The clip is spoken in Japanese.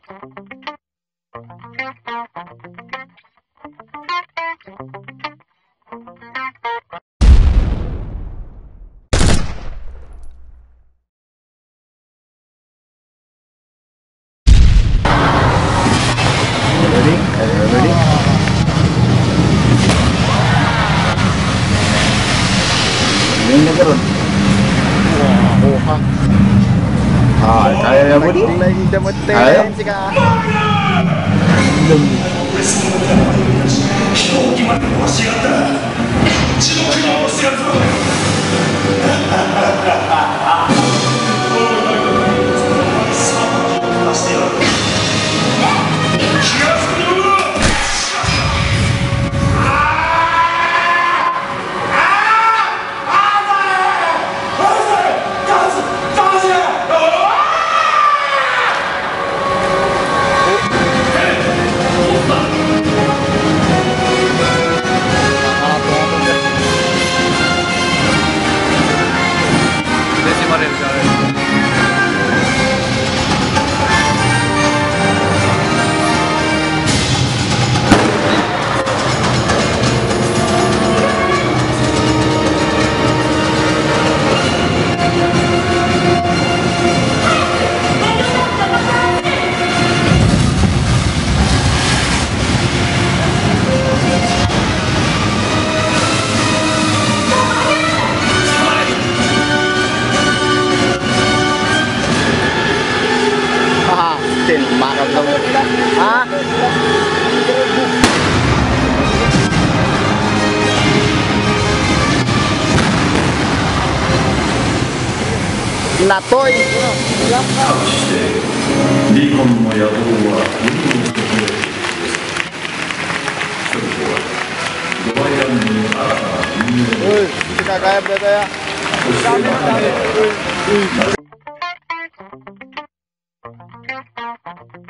Ini kerut. Kaya budi. Lagi dah Ayo. Makan dong. Hah? Natoy. 離婚の野望は世にも増えている。それとはドライアンの新たな運命を Kagaya berapa ya? そしてまた Uy.